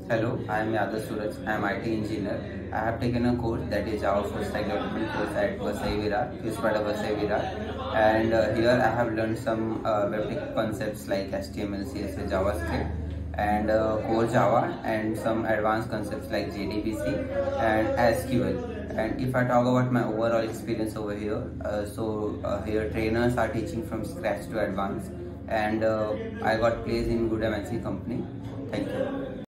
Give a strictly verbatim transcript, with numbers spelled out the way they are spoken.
Hello, I am Yadav Suraj. I am I T engineer. I have taken a course that is Java Full Stack Development course at Vasai Virar, Kispada Vasai Virar. And uh, here I have learned some uh, web concepts like H T M L, C S S, JavaScript, and uh, core Java, and some advanced concepts like J D B C and S Q L. And if I talk about my overall experience over here, uh, so uh, here trainers are teaching from scratch to advanced, and uh, I got placed in good M N C company. Thank you.